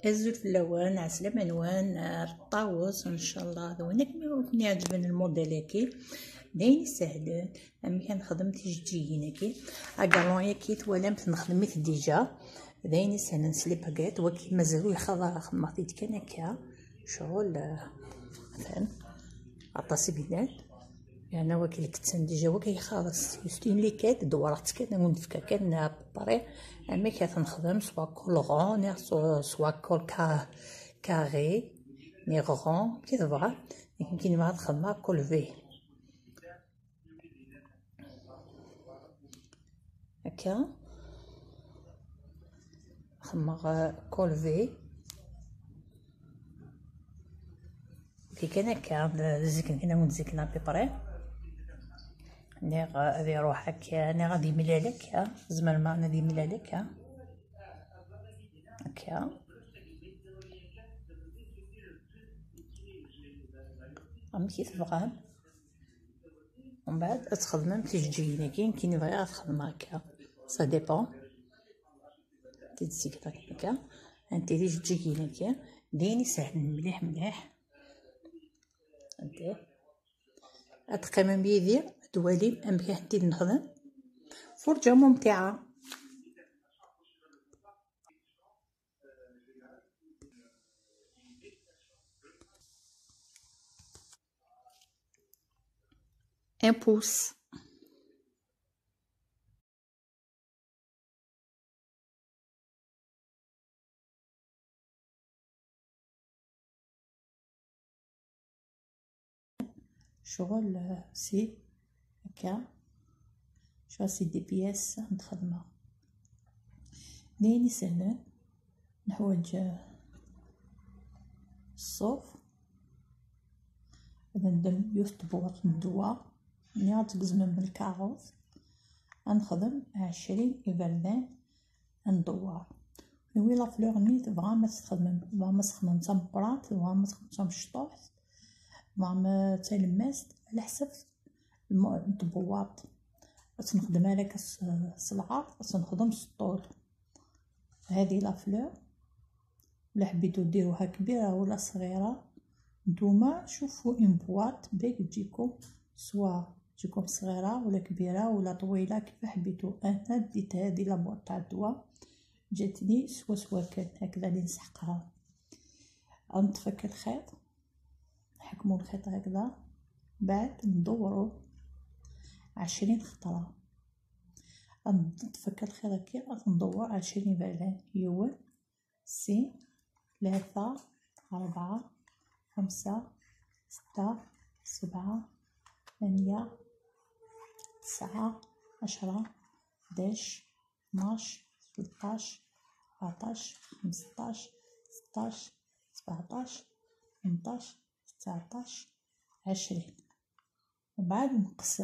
الزلف اللوان عسلامة نوان الطاوس ان شاء الله ذونك مي عجبني الموديل هكي داين سهلين. امي كنخدم تيجيين هكي اكالون هكي توالمت نخدميت ديجا داين سهلين سليباكيت وكي مازالو يخضر خدمتيت كان هكا شغل مثلا عطاسي بيدان يعني وكي كتسن ديجا وكي خالص يستين لي كات دورات كان ونفكا كان بري امي كتنخدم سوا كول غون سوا كول كاري ني غون كي تبغى يمكن ما تخدم كول في هكا خدمة كول في كي كان هكا زيكن كنا ونزيكنا بيبري ني غادي يروح هكا ني غادي يملالك زمان ما غادي يملالك هكا عم كي تبغى ومن بعد تخدم تيجيني كاين كي يبغي تخدم هكا سا ديبون تيزيك هكا انت تيجيني هكا ديني سهل مليح مليح انت اتقيم بيدي دوالي امكي حتى نخدم فرجه ممتعه. ان بوس شغل سي هكا شغل سي دي بياس نخدمها ديني سهلين نحوج الصوف هذا ندم يثبت ندوا نيا تقزمن بالكاغوز نخدم 20 إبردان ندور نوي لا فلور ني تبغى ما تخدم تبغى ما تخدم تمبرات تبغى ما تخدم شطوح تبغى ما تلمست على حسب الطبوات تنخدمها لك الصلعه تنخدم سطول. هذه لا فلور ولا حبيتو ديروها كبيره ولا صغيره نتوما شوفوا ان بواط باش تجيكم سوا تجيكم صغيره ولا كبيره ولا طويله كيف حبيتو. انا ديت هذه لا بواط تاع الدواء جاتني سوا كان هكذا اللي نسحقها نتفك الخيط نحكمو الخيط هكذا بعد ندورو 20 خطره نتفك الخيط هكا ندور 20 بردان يوان سي 3 4 5 6 7 8 9 10 11 12 13 14 15 16 17 18 19 20 وبعد نقسم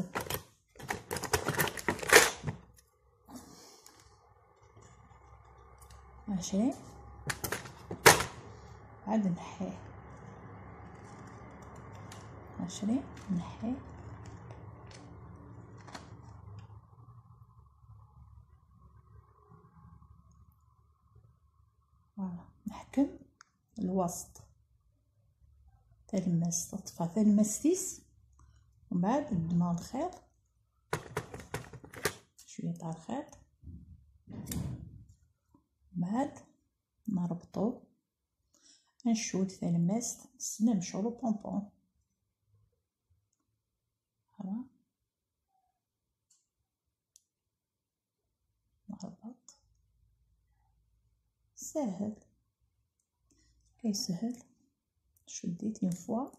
عشرين بعد نحيه 20 نحيه فوالا نحكم الوسط تلمس تطفى تلمستيس ومن بعد ندمغ الخيط شويه تاع الخيط بعد نربطو نشود تلمست نستنى نمشيو بونبون هلا نربط سهل كي سهل شديت اون فوا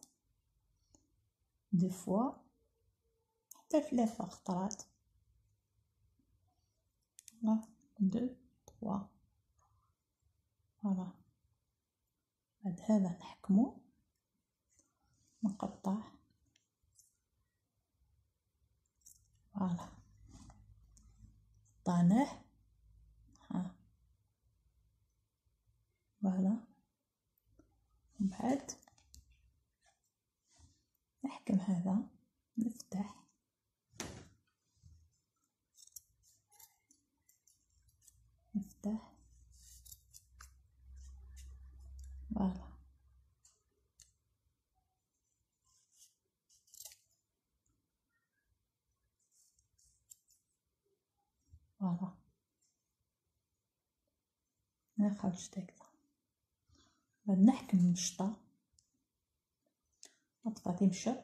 دو فوا حتى 3 خطرات لا 2 3 فوالا بعد هذا نحكمو نقطع فوالا قطعناه ها فوالا بعد نحكم هذا نفتح فوالا. فوالا ما خرجت هكذا. بعد نحكم المشطة، نطفى تمشط،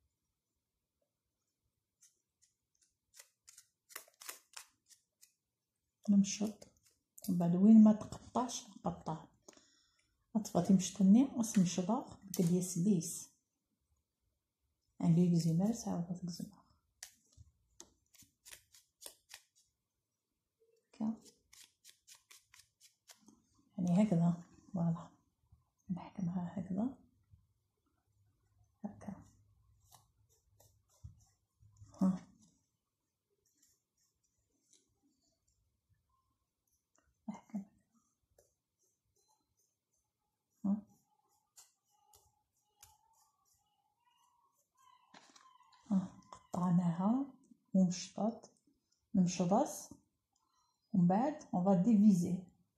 نمشط، ومن بعد وين ما تقطعش نقطع، نطفى تمشطني وسمشطة بقد يسبيس عندي زي مارس عاود تقزمها هكا، يعني هكذا. فوالا نحكمها هكذا هكا. ها نحكم. ها قطعناها ومشطت، نمشطس، ومن بعد اون فا ديفيزي،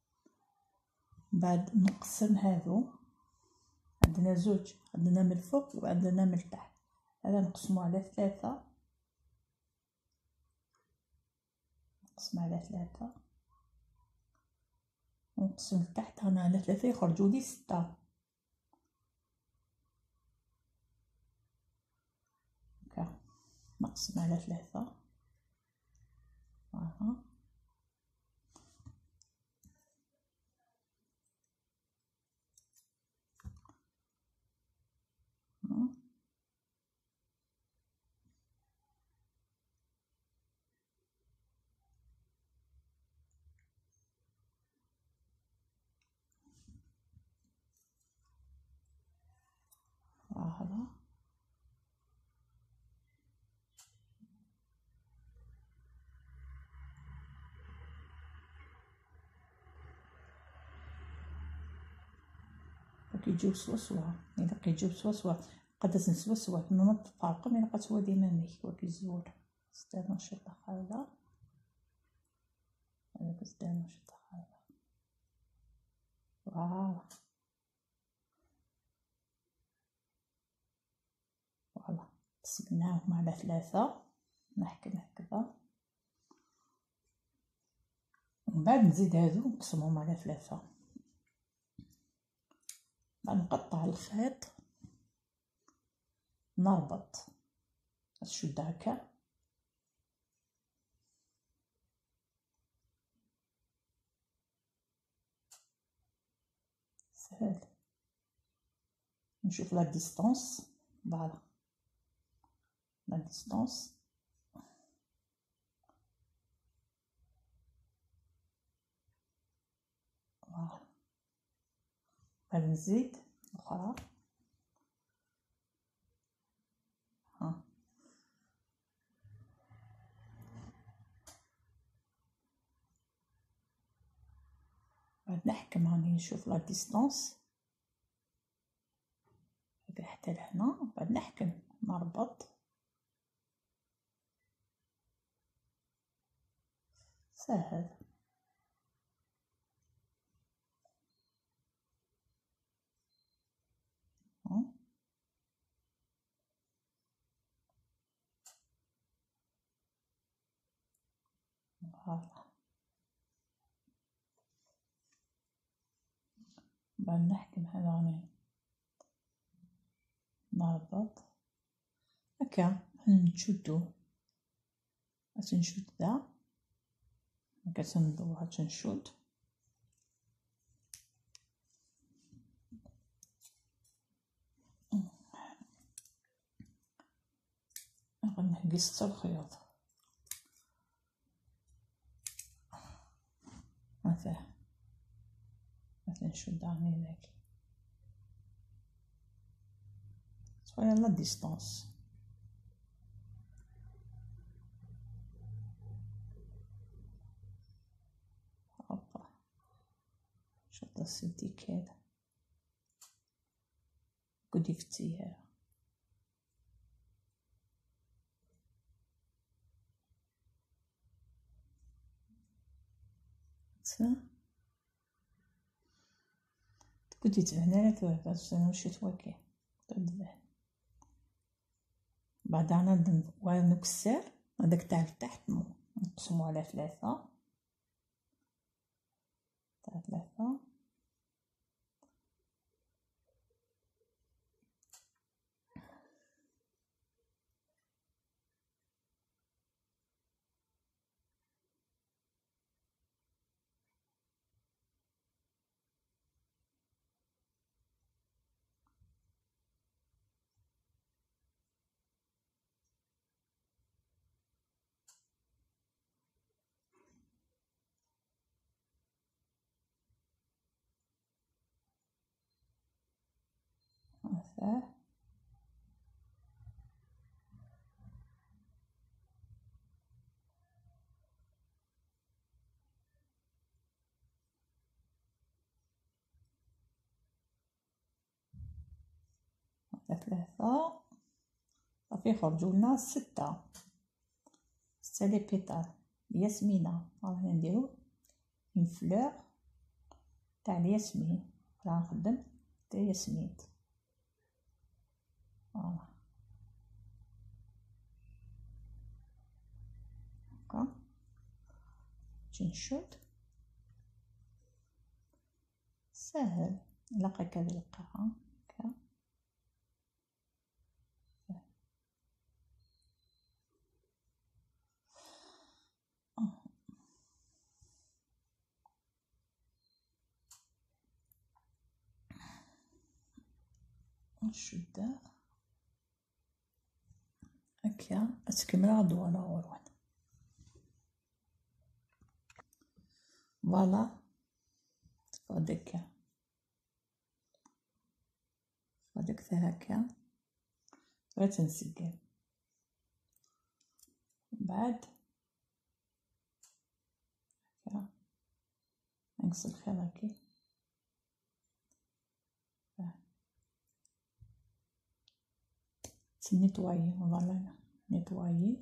بعد نقسم هذو، عندنا زوج، عندنا من الفوق وعندنا من التحت، هذا نقسمو على 3، نقسم على 3 ونقسم لتحت هنا على 3 يخرجوا لي 6 هكا. نقسم على 3 فوالا. فوالا كيجيو سوا سوا، إلا كيجيو سوا سوا قداش سوا سوا كما ما تفارقهم، إلا بقات هو ديما ميك وكيزول. ستة شطة خايلة، هذاك ستة شطة خايلة. فوالا فوالا قسمناهم على 3، نحكم هكذا، ومن بعد نزيد هادو نقسمهم على 3، بعد نقطع الخيط، نربط، نشد هكا، سهل. نشوف لا ديستونس، فوالا لا ديستونس، فوالا. بعد نزيد اخرى، ها بعد نحكم هاني نشوف لا ديستونس حتى لهنا، بعد نحكم نربط، سهل. فوالا بعد نحكم هذاني نربط هكا، نشدو باش نشد ذا هكا، تندور باش نشد، نقص الخيوط مثلا نشد هاني ذاك شويه لا ديستونس، هوبا شد السدي كذا قدي فتيها كنت يتبهنا بس انا مشيت واكي تدبه بعد انا ونكسر هذاك تاع التحت نقسمو على 3 تاع 3 هذا 3 صافي يخرجوا لنا 6 لي بيتال ياسمينة. رانا نديرو اون فلور تاع الياسمين، راح نخدم تاع ياسمين. فوالا هاكا نجي نشد ساهل لقاك هذه القاعة هاكا نشدها هكا تكملها دوالة غروان. فوالا هاديك هكا غير تنسقل بعد هكا نقص الخيط هاكي نيطوايي. فوالا نيطوايي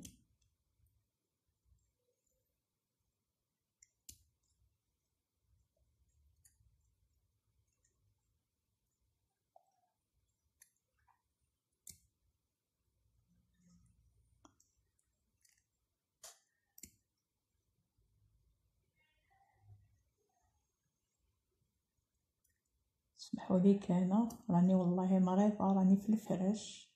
اسمحوا لي كان راني والله مريضة، راني في الفراش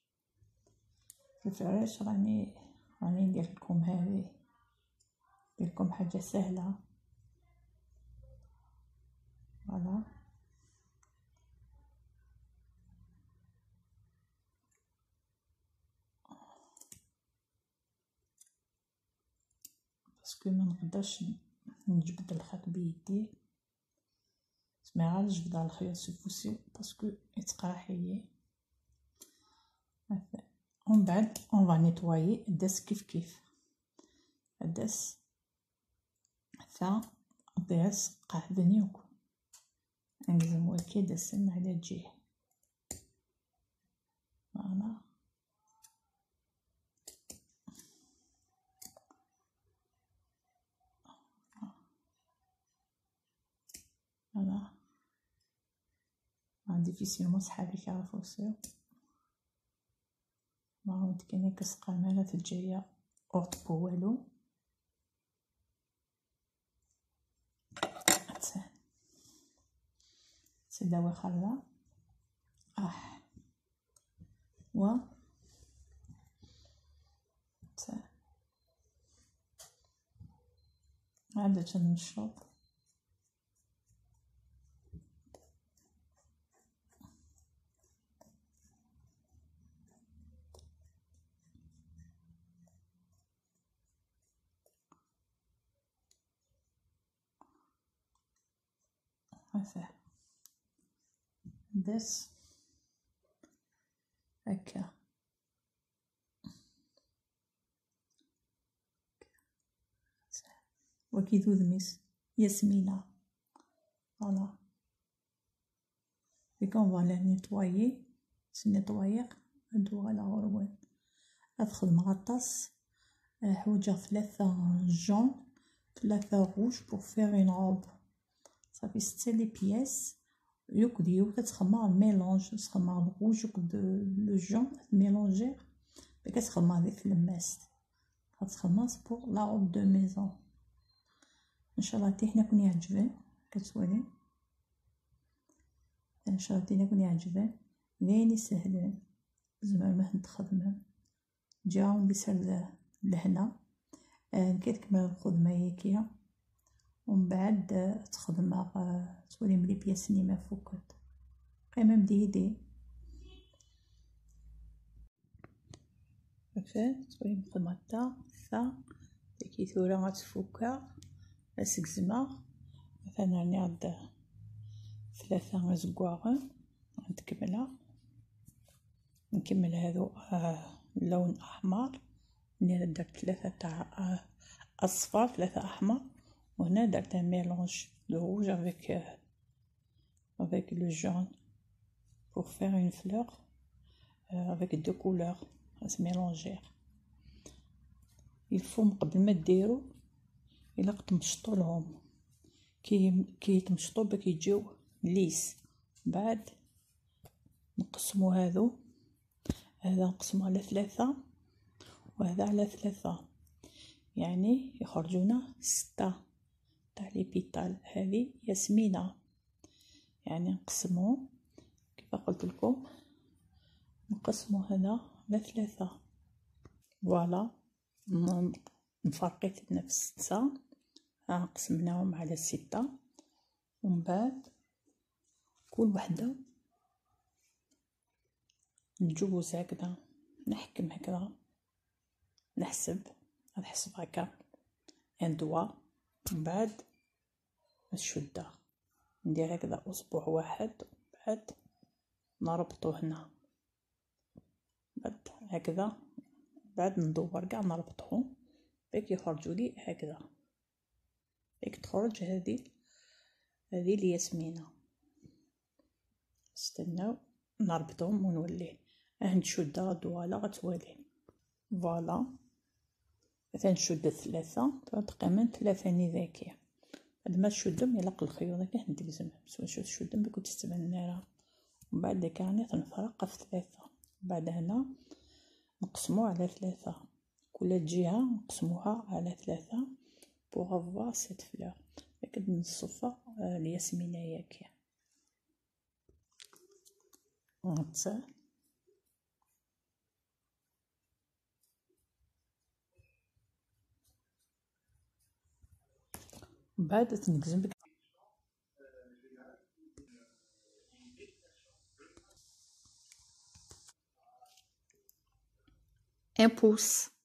راني ندير لكم هذه، ندير لكم حاجة سهلة. فوالا باسكو ما نقدرش نجبد الخيط بيدي، اسمعي غير نجبد على الخيط سي باسكو يتقراحيلي. ومن بعد اون فا نيطوايي الداس كيف الداس داس قاعدني وكل نقزم واكي داسن على الجهة. فوالا فوالا ديفيسيلمون صحابي كيعرفو يصيرو. ما كاين كسقى مالات الجاية اورطبو والو سداوي خلا و عاد تنشط هذا داس هكا وكي ذوذميس ياسمينة. فوالا بيكون فوالا نيطوايي هادو على غروان. ادخل مغطاس حوجة 3 جون 3 روج بور فيغ اون روب صافي 6 لي بياس يوك ديو تتخمر الميلونج، تخمر الغوج وكد لو جون ميلونجيه باش كتخمر هذيك الماس غتخمر بوغ لا روب دو ميزون. ان شاء الله تيحنا كون يعجبك كتولي ان شاء الله تيحنا كون يعجبك لين يسهلين زعما ما نتخدم جاو ندير لهنا كتكمل الخدمه هيكيا ومن بعد تخدم تولي ملي بياس نيمه فوقت قيمه مديدي فات تولي مخدمه تا ثا كي ثورا غتفوكا اسكزما مثلا راني عاد 3 زكواغ غنكملها نكمل هذو لون احمر. هنا درت 3 تاع اصفر 3 احمر وهنا درت un mélange de rouge avec le jaune pour faire une fleur avec 2 couleurs à se mélanger. il faut قبل ما ديروا الا تمشطوا لهم كي تمشطوا باش يجيو ليس. بعد نقسموا هذا نقسموا على 3 وهذا على 3 يعني يخرجونا 6 تاع لي بيتال. هذه ياسمينة يعني نقسموا كيف قلت لكم نقسموا هذا على 3 فوالا نفرقيت نفس 6 قسمناهم على 6 ومن بعد كل وحده نجوز هكذا نحكم هكذا نحسب هكا ان دوا من بعد نشده ندير هكذا اصبع واحد بعد نربطو هنا بعد هكذا بعد ندور كاع نربطهم باش يخرجوا لي هكذا باش تخرج هذه الياسمينه. استناو نربطهم ونولي نشدها دوالا غتولي فوالا. مثلا نشد 3 تقريبا 3 نذاكيه بعد ما تشدهم يلق الخيوط هكا ندقزم نشدهم باش تستبان راه ومن بعد كاني تنفرق في 3 بعد هنا نقسمو على 3 كل جهه نقسموها على 3 بوغ افوار سيت فلور هكا نصفى الياسمينه هيك هانتا. بعد تنقزم بك ان بوس